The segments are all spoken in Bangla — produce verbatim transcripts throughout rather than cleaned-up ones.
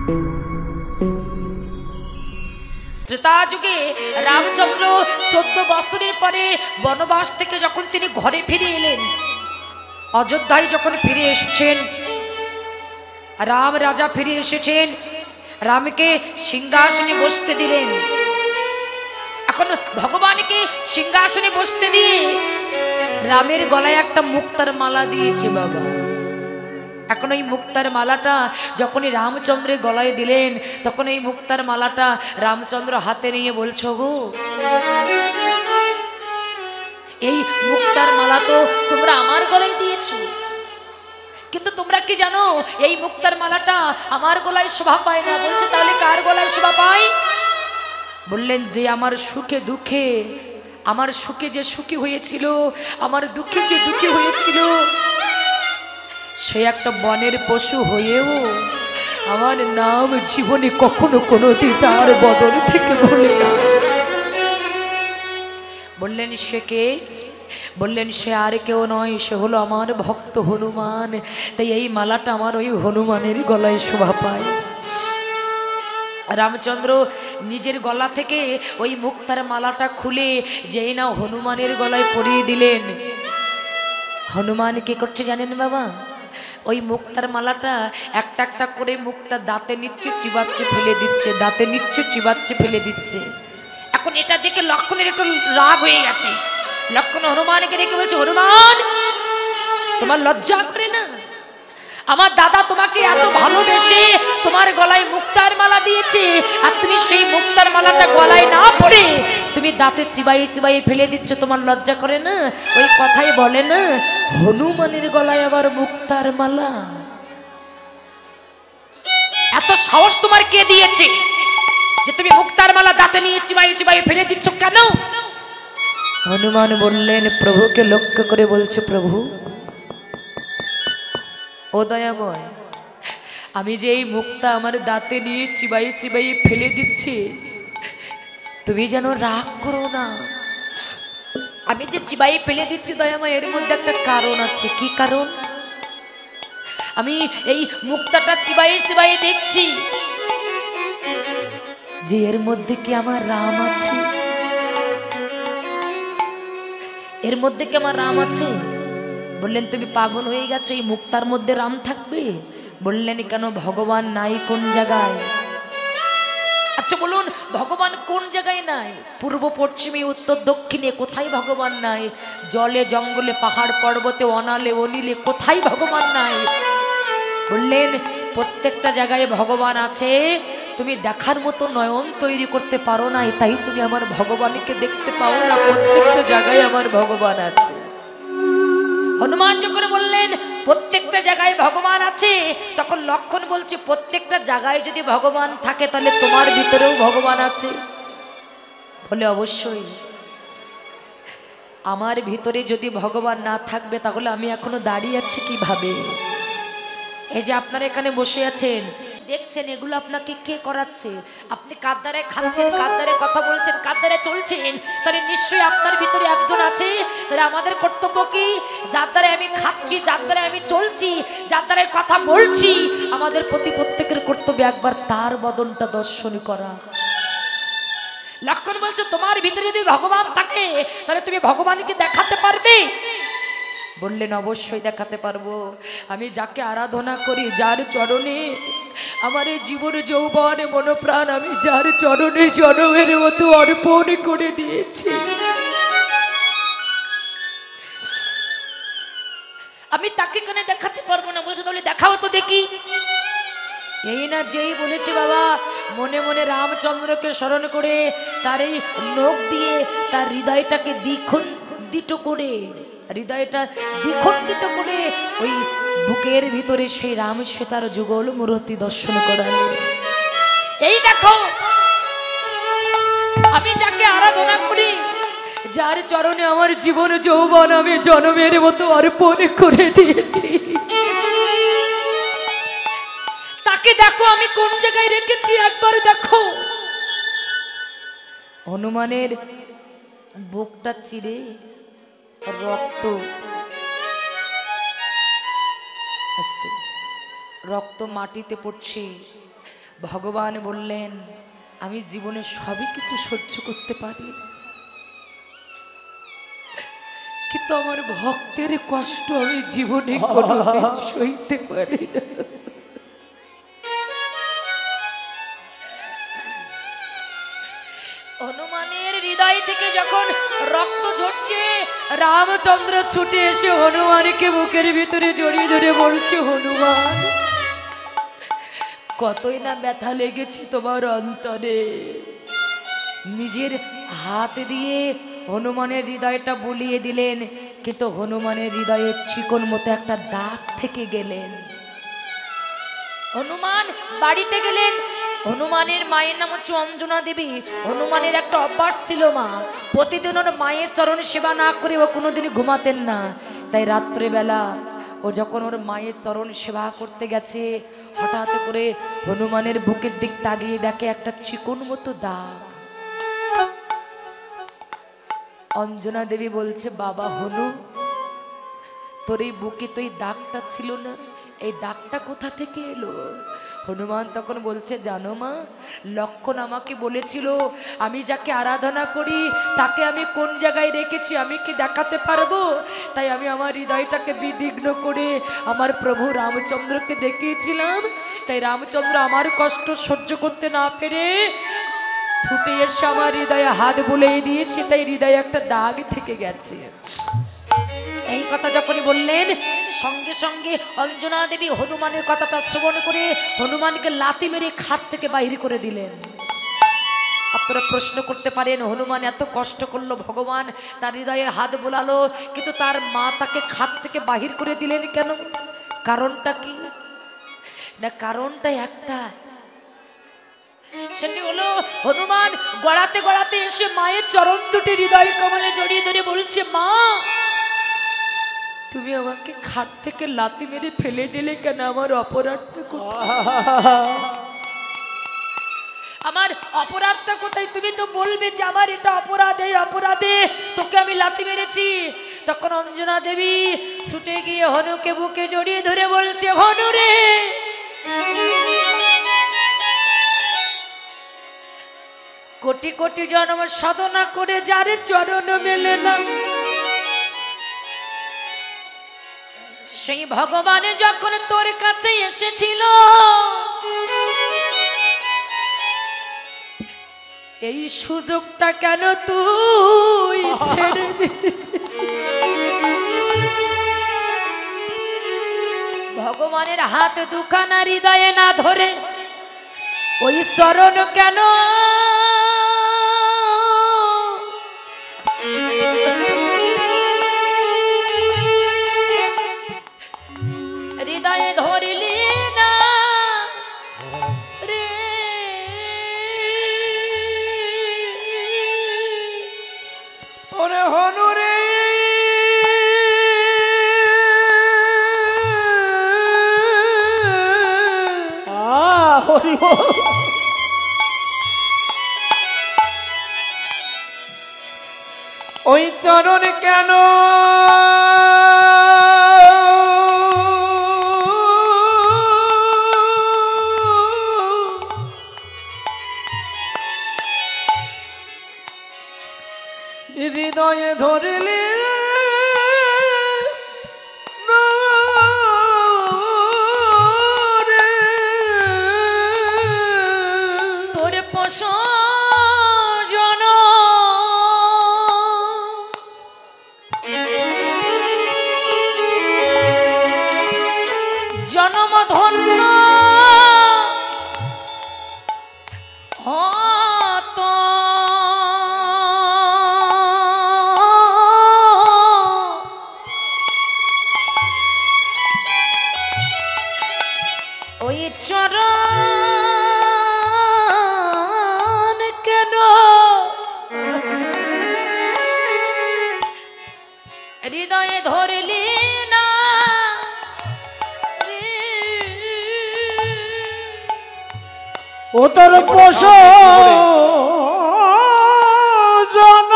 ত্রেতা যুগে রামচন্দ্র চোদ্দ বছরের পরে বনবাস থেকে যখন তিনি ঘরে ফিরে এলেন, অযোধ্যায় যখন ফিরে এসেছেন, রাম রাজা ফিরে এসেছেন, রামকে সিংহাসনে বসতে দিলেন। এখন ভগবানকে সিংহাসনে বসতে দিয়ে রামের গলায় একটা মুক্তার মালা দিয়েছে বাবা। এখন ওই মুক্তার মালাটা যখনই রামচন্দ্রের গলায় দিলেন, তখন এই মুক্তার মালাটা রামচন্দ্র হাতে নিয়ে বলছো গো, এই মুক্তার মালা তো তোমরা আমার গলায় দিয়েছো, কিন্তু তোমরা কি জানো এই মুক্তার মালাটা আমার গলায় শোভা পায় না। বলছে তাহলে কার গলায় শোভা পায়? বললেন যে আমার সুখে দুঃখে, আমার সুখে যে সুখী হয়েছিল, আমার দুঃখে যে দুঃখী হয়েছিল, সে একটা বনের পশু হয়েও আমার নাম জীবনে কখনো কোনোদিন তার বদন থেকে ভুলে না। বললেন সে কে? বললেন সে আর কেউ নয়, সে হলো আমার ভক্ত হনুমান। তাই এই মালাটা আমার ওই হনুমানের গলায় শোভা পায়। রামচন্দ্র নিজের গলা থেকে ওই মুক্তার মালাটা খুলে যেই না হনুমানের গলায় পরিয়ে দিলেন, হনুমান কি করছে জানেন বাবা? ওই মুক্তার মালাটা একটা একটা করে মুক্তা দাঁতে নিচ্ছে, চিবাচ্ছে, ফেলে দিচ্ছে, দাঁতে নিচ্ছে, চিবাচ্ছে, ফেলে দিচ্ছে। এখন এটা দেখে লক্ষণের একটু রাগ হয়ে গেছে। লক্ষণ হনুমানকে রেখে বলছে, হনুমান তোমার লজ্জা করে না? আমার দাদা তোমাকে এত ভালোবেসে তোমার গলায় মুক্তার মালা দিয়েছে, আর তুমি সেই মুক্তার মালাটা গলায় না পড়ে তুমি দাঁতে চিবাই চিবাই ফেলে দিচ্ছ, তোমার লজ্জা করে না? ওই কথাই বলে না, হনুমানের গলায় আবার মুক্তার মালা। এত সাহস তোমার কে দিয়েছে যে তুমি মুক্তার মালা দাঁতে নিয়ে চিবাই চিবাই ফেলে দিচ্ছ কেন? হনুমান বললেন, প্রভুকে লক্ষ্য করে বলছে, প্রভু ও দয়াময়, আমি যে এই মুক্তা আমার দাঁতে নিয়ে চিবাই চিবাই ফেলে দিচ্ছি, তুমি যেন রাগ করো না। আমি যে চিবাই ফেলে দিচ্ছি দয়াময়, এর মধ্যে একটা কারণ আছে। কি কারণ? আমি এই মুক্তাটা চিবাই চিবাই দেখছি যে এর মধ্যে কি আমার রাম আছে, এর মধ্যে কি আমার রাম আছে। বললেন তুমি পাগল হয়ে গেছো, এই মুক্তার মধ্যে রাম থাকবে? বললেন কেন, ভগবান নাই কোন জায়গায়? আচ্ছা বলুন, ভগবান কোন জায়গায় নাই? পূর্ব পশ্চিমে উত্তর দক্ষিণে কোথায় ভগবান নাই? জলে জঙ্গলে পাহাড় পর্বতে অনালে অনিলে কোথায় ভগবান নাই? বললেন প্রত্যেকটা জায়গায় ভগবান আছে, তুমি দেখার মতো নয়ন তৈরি করতে পারো না, তাই তুমি আমার ভগবানকে দেখতে পাও না। প্রত্যেকটা জায়গায় আমার ভগবান আছে। হনুমান যখন বললেন প্রত্যেকটা জায়গায় ভগবান আছে, তখন লক্ষণ বলছে প্রত্যেকটা জায়গায় যদি ভগবান থাকে তাহলে তোমার ভিতরেও ভগবান আছে। বলে অবশ্যই। আমার ভিতরে যদি ভগবান না থাকবে তাহলে আমি এখনো দাঁড়িয়ে আছি কিভাবে? এই যে আপনারা এখানে বসে আছেন, দেখছেন, এগুলো আপনাকে কে করাচ্ছে? আপনি কার দ্বারা খাচ্ছেন, কার দ্বারা কথা বলছেন, কার দ্বারা চলছেন? তাহলে নিশ্চয়ই আপনার ভিতরে একজন আছে। তাহলে আমাদের কর্তব্য কি? যার দ্বারা আমি খাচ্ছি, যার দ্বারা আমি চলছি, যার দ্বারা কথা বলছি, আমাদের প্রতি প্রত্যেকের কর্তব্য একবার তার বদনটা দর্শন করা। লক্ষণ বলছে তোমার ভিতরে যদি ভগবান থাকে তাহলে তুমি ভগবানকে দেখাতে পারবে। বললেন অবশ্যই দেখাতে পারবো। আমি যাকে আরাধনা করি, যার চরণে আমার এই জীবন যৌবন মনপ্রাণ আমি যার চরণে জনমের মতো অর্পণ করে দিয়েছি, আমি তাকে কেন দেখাতে পারবো না? বলছে তাহলে দেখাও তো দেখি। এই না যেই বলেছে বাবা, মনে মনে রামচন্দ্রকে স্মরণ করে তার এই নখ দিয়ে তার হৃদয়টাকে দ্বিখণ্ডিত করে, হৃদয়টা দ্বিখণ্ডিত করে ওই বুকের ভিতরে সেই রাম সীতার যুগল মূর্তি দর্শন করালে। এই দেখো, আমি যাকে আরাধনা করি, যার চরণে আমার জীবন যৌবন আমি জনমের মতো অর্পণ করে দিয়েছি, তাকে দেখো আমি কোন জায়গায় রেখেছি, একবার দেখো। হনুমানের বুকটা চিরে রক্ত রক্ত মাটিতে পড়ছে। ভগবান বললেন আমি জীবনে সবই কিছু সহ্য করতে পারি, কিন্তু আমার ভক্তের কষ্ট আমি জীবনে কোনোদিন সইতে পারি না। হনুমানের হৃদয় থেকে যখন রক্ত ঝরছে, রামচন্দ্র ছুটে এসে হনুমানকে বুকের ভিতরে জড়িয়ে ধরে বলছে, হনুমান কতই না ব্যথা লেগেছে তোমার অন্তরে। নিজের হাত দিয়ে হনুমানের হৃদয়টা বুলিয়ে দিলেন, কিন্তু হনুমানের হৃদয়ে চিকন মতো একটা দাগ থেকে গেলেন। হনুমান বাড়িতে গেলেন। হনুমানের মায়ের নাম হচ্ছে অঞ্জনা দেবী। হনুমানের একটা অভ্যাস ছিল, মা প্রতিদিন ওর মায়ের চরণ সেবা না করে ও কোনোদিন ঘুমাতেন না। তাই রাত্রেবেলা ও যখন ওর মায়ের চরণ সেবা করতে গেছে, হঠাৎ করে হনুমানের বুকের দিক তাকিয়ে দেখে একটা চিকন মতো দাগ। অঞ্জনা দেবী বলছে, বাবা হনু, তোর এই বুকে তো এই দাগটা ছিল না, এই দাগটা কোথা থেকে এলো? হনুমান তখন বলছে, জানো মা, লক্ষণ আমাকে বলেছিল আমি যাকে আরাধনা করি তাকে আমি কোন জায়গায় রেখেছি আমি কি দেখাতে পারবো? তাই আমি আমার হৃদয়টাকে বিদিগ্ন করে আমার প্রভু রামচন্দ্রকে দেখিয়েছিলাম। তাই রামচন্দ্র আমার কষ্ট সহ্য করতে না পেরে ছুটে এসে আমার হৃদয়ে হাত বুলিয়ে দিয়েছে, তাই হৃদয়ে একটা দাগ থেকে গেছে। এই কথা যখনই বললেন, সঙ্গে সঙ্গে অঞ্জনা দেবী হনুমানের কথাটা শ্রবণ করে হনুমানকে লাথি মেরে খাট থেকে বাহির করে দিলেন। আপনারা প্রশ্ন করতে পারেন, হনুমান এত কষ্ট করলো, ভগবান তার হৃদয়ে হাত বোলালো, কিন্তু তার মা তাকে খাট থেকে বাহির করে দিলেন কেন? কারণটা কি? না, কারণটা একটা, সেটি হলো হনুমান গড়াতে গড়াতে এসে মায়ের চরণ দুটি হৃদয় কমলে জড়িয়ে ধরে বলছে, মা তুমি আমাকে খাট থেকে লাথি মেরে ফেলে দিলে কেন? আমার অপরাধটা কোথায়? আমার অপরাধটা কোথায়? তুমি তো বলবে যে আমার এটা অপরাধ, এই অপরাধে তোকে আমি লাথি মেরেছি। তখন অঞ্জনা দেবী ছুটে গিয়ে হনুকে বুকে জড়িয়ে ধরে বলছে, হনু রে, কোটি কোটি জন্ম সাধনা করে যারে চরণ মেলে না, সেই ভগবান যখন তোর কাছে এসেছিল, এই সুযোগটা কেন তুই ছেড়ে দিলি? ভগবানের হাত দুখানা হৃদয়ে না ধরে ওই চরণ কেন হৃদয়ে ধরিলি না রে? ওরে হনু রে, ওই চরণ কেন হৃদয়ে ধরলি? তোর পোষ জন জনম ধন্য হত, ওই চরণ কেন হৃদয়ে ধরলি না রে? ও তোর পোষ জন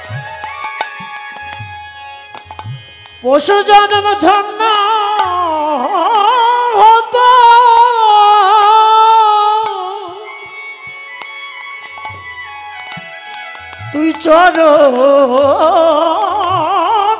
পশু জন্ম ধন্য চরণ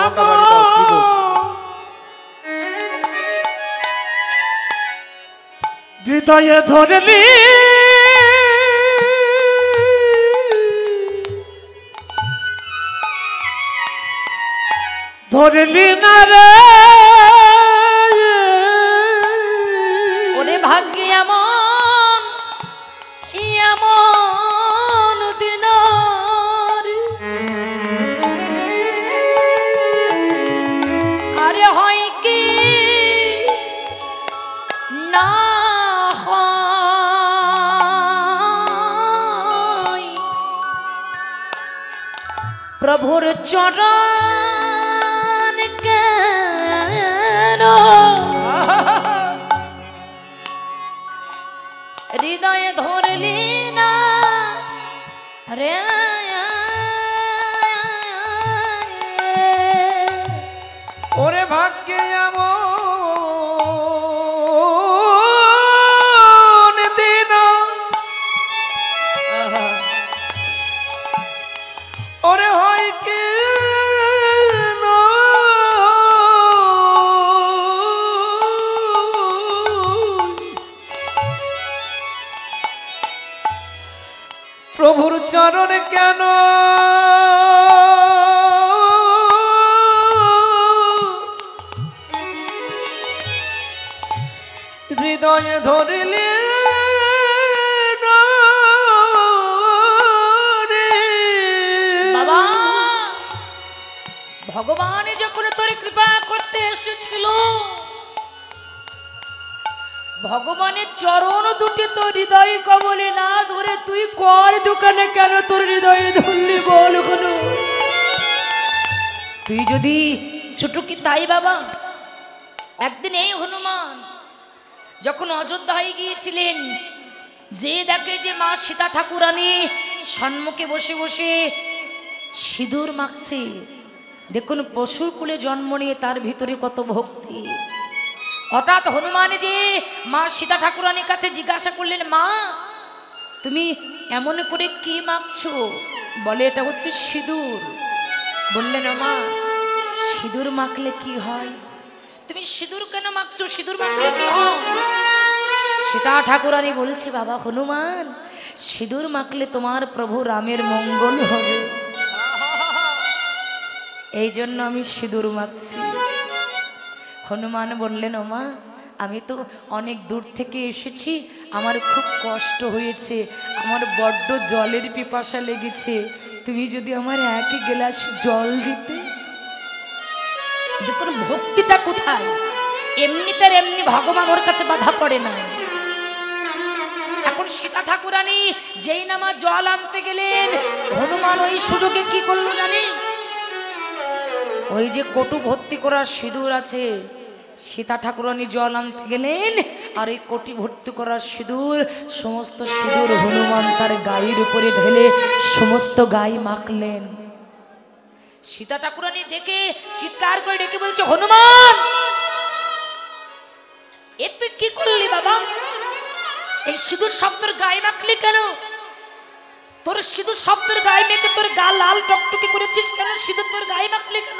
হৃদয়ে ধরলি ধরলি না রে ওরে ভাগ্যে এমন এমন দিন আরে হয় কি না হয় প্রভুর চরণ কেন হৃদয়ে ধরলি না রে ওরে ভাগ্যে এমন দিন ওরে হয় কি না প্রভুর চরণে কেন হৃদয়ে ধরিলে বাবা ভগবান যখন তোর কৃপা করতে এসেছিল ভগবানের চরণ দুটি তোর হৃদয় কবলে না ধরে তুই কর দোকানে কেন তোর হৃদয়ে ধরলি বল কোনো তুই যদি ছোট কি তাই বাবা একদিন এই হনুমান যখন অযোধ্যায় গিয়েছিলেন যে দেখে যে মা সীতা ঠাকুরানী সম্মুখে বসে বসে সিঁদুর মাখছে দেখুন পশুর কুলে জন্ম নিয়ে তার ভিতরে কত ভক্তি হঠাৎ হনুমান যে মা সীতা ঠাকুরানীর কাছে জিজ্ঞাসা করলেন মা তুমি এমন করে কি মাখছো বলে এটা হচ্ছে সিঁদুর বললেন মা সিঁদুর মাখলে কি হয় তুমি সিঁদুর কেন মাখছো সিঁদুর মাখলে কি হয় সীতা ঠাকুরানী বলছে বাবা হনুমান সিঁদুর মাখলে তোমার প্রভু রামের মঙ্গল হবে এই জন্য আমি সিঁদুর মাখছি হনুমান বললেন ও মা আমি তো অনেক দূর থেকে এসেছি আমার খুব কষ্ট হয়েছে আমার বড্ড জলের পিপাসা লেগেছে তুমি যদি আমার এক গ্লাস জল দিতে দেখুন ভক্তিটা কোথায় এমনিতে এমনি ভগবান ওর কাছে বাধা পড়ে না এখন সীতা ঠাকুরানী যেই নামা জল আনতে গেলেন হনুমান ওই সুযোগে কি করলো জানি ওই যে কটু ভর্তি করা সিঁদুর আছে সীতা ঠাকুরানী জল আনতে গেলেন আর এই কোটি ভর্তি করা সিঁদুর সমস্ত সিঁদুর হনুমান তার গায়ের উপরে ঢেলে সমস্ত গায়ে মাখলেন সীতা ঠাকুরানী দেখে চিৎকার করে ডেকে বলছে হনুমান এ তুই কি করলি বাবা এই সিঁদুর সব তোর গায়ে মাখলি কেন তোর সিঁদুর সব তোর গায়ে মেখে তোর গা লাল টকটকে করেছিস কেন সিঁদুর তোর গায়ে মাখলি কেন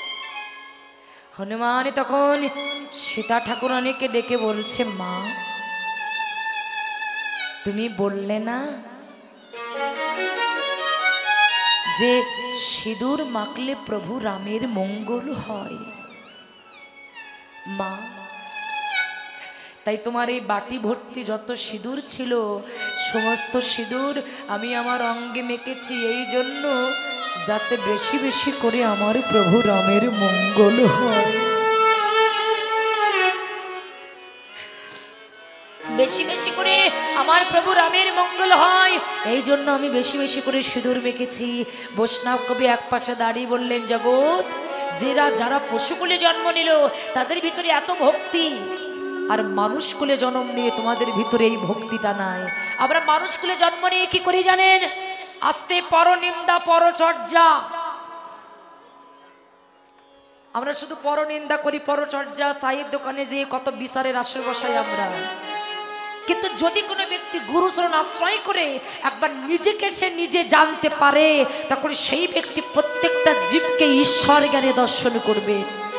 হনুমান তখন সীতা ঠাকুরানীকে ডেকে বলছে মা তুমি বললে না যে সিঁদুর মাখলে প্রভু রামের মঙ্গল হয় মা তাই তোমার এই বাটি ভর্তি যত সিঁদুর ছিল সমস্ত সিঁদুর আমি আমার অঙ্গে মেখেছি এই জন্য যাতে বেশি বেশি করে আমার প্রভু রামের মঙ্গল হয় বেশি বেশি করে আমার প্রভু রামের মঙ্গল হয় এই জন্য আমি বেশি বেশি করে সিঁদুর মেখেছি বৈষ্ণব কবি এক পাশে দাঁড়িয়ে বললেন জগৎ যারা যারা পশুকুলে জন্ম নিল তাদের ভিতরে এত ভক্তি আর মানুষ কুলে জন্ম নিয়ে তোমাদের ভিতরে এই ভক্তিটা নাই আমরা মানুষ কুলে জন্ম নিয়ে কি করি জানেন আস্তে পরনিন্দা পরচর্যা আমরা শুধু পরনিন্দা করি পরচর্যা চায়ের দোকানে যেয়ে কত বিচারের আসর বসাই আমরা কিন্তু যদি কোনো ব্যক্তি গুরুচরণ আশ্রয় করে একবার নিজেকে সে নিজে জানতে পারে, তখন সেই ব্যক্তি প্রত্যেকটা জীবকে ঈশ্বর জ্ঞানে দর্শন করবে।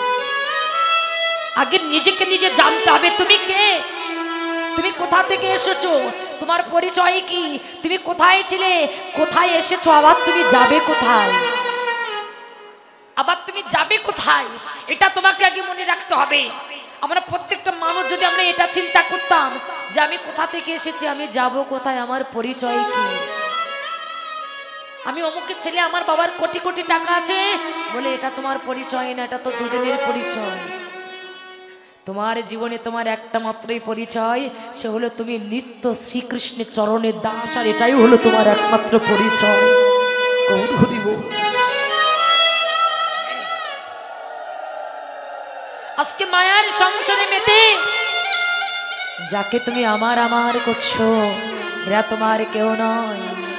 আগে নিজেকে নিজে জানতে হবে তুমি কে, তুমি কোথা থেকে এসেছো, তোমার পরিচয় কি, তুমি কোথায় ছিলে, কোথায় এসেছো, আবার তুমি যাবে কোথায়, আবার তুমি যাবে কোথায়, এটা তোমাকে আগে মনে রাখতে হবে। আমরা প্রত্যেকটা মানুষ যদি আমরা এটা চিন্তা করতাম যে আমি কোথা থেকে এসেছি, আমি যাব কোথায়, আমার পরিচয় কি, আমি অমুকের ছেলে, আমার বাবার কোটি কোটি টাকা আছে, বলে এটা তোমার পরিচয় না, এটা তো দুদিনের পরিচয়। তোমার জীবনে তোমার একটা মাত্রই পরিচয়, সে হলো তুমি নিত্য শ্রীকৃষ্ণের চরণের দাস, আর এটাই হলো তোমার একমাত্র পরিচয়। আজকে মায়ার সংসারে মেতে যাকে তুমি আমার আমার করছো, এরা তোমার কেউ নয়।